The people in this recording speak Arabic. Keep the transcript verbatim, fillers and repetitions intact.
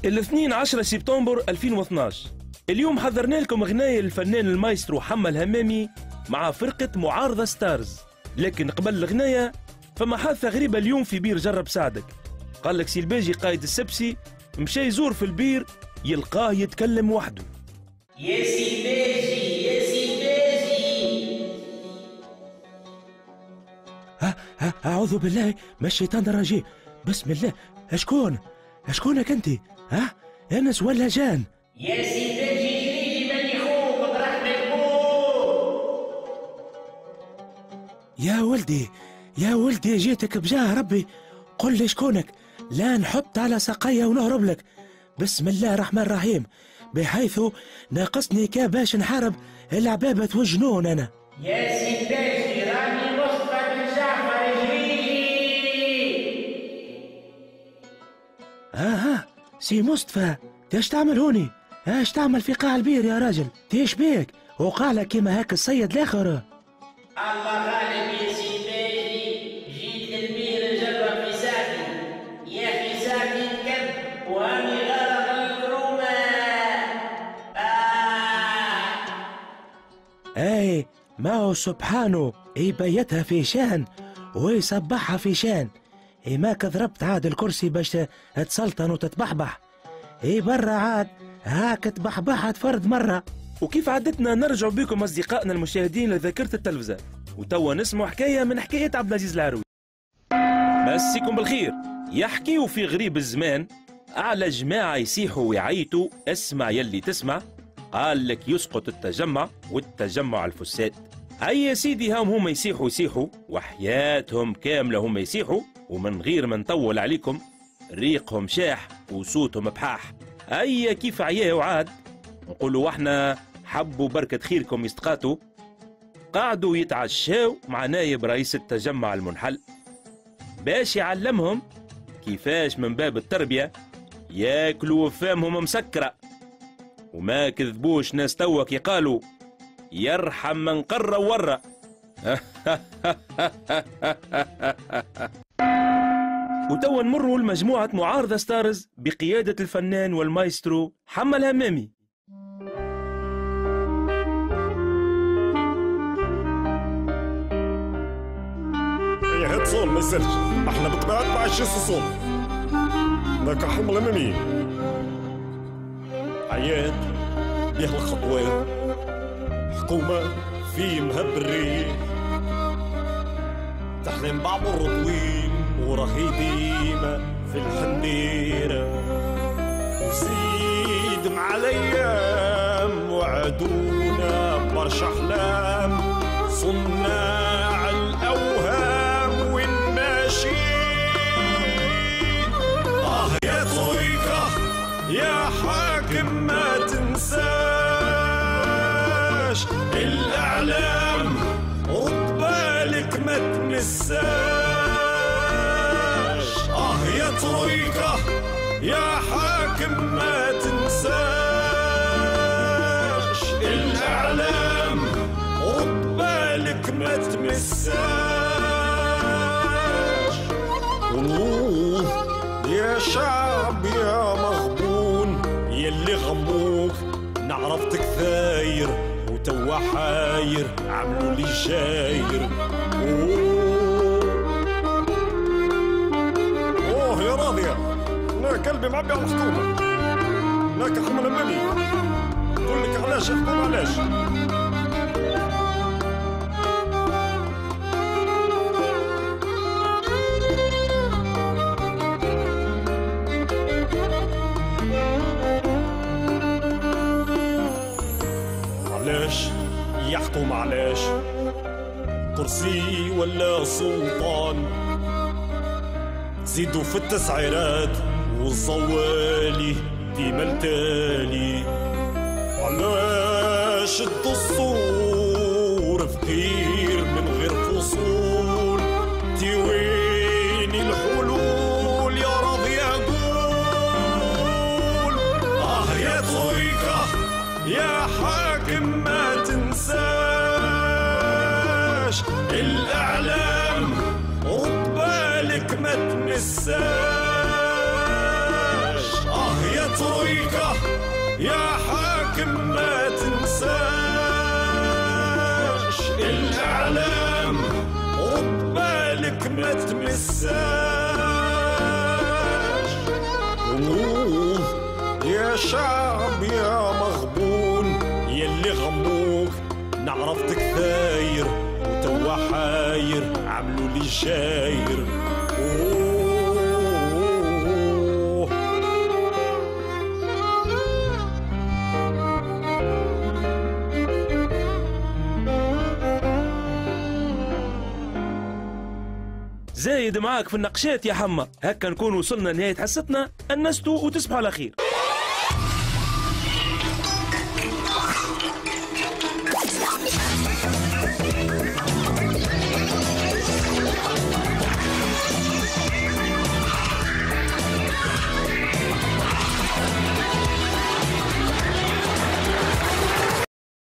الاثنين عشرة سبتمبر ألفين واثناش. اليوم حضرنا لكم غناية للفنان المايسترو حمى الهمامي مع فرقة معارضة ستارز. لكن قبل الغناية فما حادثة غريبة اليوم في بير جرب سعدك. قال لك سي الباجي قائد السبسي مشى يزور في البير يلقاه يتكلم وحده. يا سي باجي يا سي باجي. ها ها اعوذ بالله من الشيطان الرجيم. بسم الله. اشكون اشكونك انت؟ ها انس ولا جان؟ يا سي باجي جريجي ماني خوك برحمة بوك. يا ولدي يا ولدي جيتك بجاه ربي. قل لي شكونك لا نحط على ساقية ونهرب لك. بسم الله الرحمن الرحيم. بحيث ناقصني كا باش نحارب العبابة والجنون انا. يا سي باجي راني مصطفى بن جعفر جريجي. ها ها سي مصطفى تاش تعمل هوني؟ اش تعمل في قاع البير يا راجل؟ تيش بيك وقع لك كيما هاك الصيد الاخر؟ الله غالب يا سي باجي. جيت للبير نجرب في ساقي. يا اخي ساقي نكب وهاني غرق الكرومة. آه. اي ما هو سبحانه يبيتها في شان ويصبحها في شان. اي ماك ضربت عاد الكرسي باش تسلطن وتتبحبح. اي برا عاد هاك تبحبحت فرد مرة. وكيف عادتنا نرجع بكم أصدقائنا المشاهدين لذاكرة التلفزة، وتوا نسمع حكاية من حكاية عبد العزيز العروي. مسيكم بالخير. يحكيوا في غريب الزمان على جماعة يسيحوا ويعيطوا. اسمع يلي تسمع. قال لك يسقط التجمع والتجمع الفساد. أي يا سيدي هم هم يسيحوا يسيحوا وحياتهم كاملة هم يسيحوا، ومن غير ما نطول عليكم ريقهم شاح وصوتهم بحاح. أي كيف عياه وعاد نقولوا احنا حبوا بركة خيركم يستقاتوا. قعدوا يتعشاو مع نايب رئيس التجمع المنحل باش يعلمهم كيفاش من باب التربية ياكلوا فامهم مسكرة. وما كذبوش ناس توا كي قالوا يرحم من قر وورى. وتوا نمروا لمجموعة معارضة ستارز بقيادة الفنان والمايسترو حمى الهمامي. يا هات صون ما يسالش. احنا بطبيعتنا عايشين صون. ذاك حمى الهمامي عيان بيه الخطوات. حكومة في مهبري تحلم بعمر طويل وراهي ديما في الحنيرة. وزيد مع الايام وعدونا برشا احلام. صناع الاوهام وين ماشيين. اه يا طويقة يا حاكم ما تنساش. الاعلام رد بالك ما تمساش. اه يا طريقة يا حاكم ما تنساش. الاعلام رد بالك ما تمساش. والله يا شعب يا مغبون يلي غموك نعرفتك ثاير وتوا حاير عملوا لي شاير. اوه اوه يا راضية انا قلبي معبي على الحكومة. هناك حمى الهمامي نقول لك علاش يا حكومة علاش. علاش يحكم علاش؟ كرسي ولا سلطان؟ زيدوا في التسعيرات والزوالي ديما التالي. علاش الدستور فقير من غير فصول؟ تيويني الحلول يا راضي اقول. اه يا طريقة يا حاكم ما تنساش. الاعلام رد بالك ما تمساش. اه يا ترويكا يا حاكم ما تنساش الإعلام رد بالك ما تمساش. غموض يا شعب يا مغبون يلي غموك نعرفتك ثاير وتوا حاير عملوا لي جاير. زايد معاك في النقشات يا حما، هكا نكون وصلنا لنهاية حصتنا. أنستوا وتصبحوا على خير.